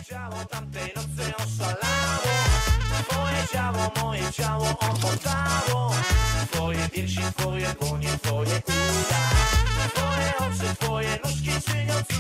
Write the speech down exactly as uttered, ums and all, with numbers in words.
ciało, tamtej nocy oszalało. Twoje ciało, moje ciało omotało. Twoje piersi, twoje dłonie, twoje uda. Twoje oczy, twoje nóżki czynią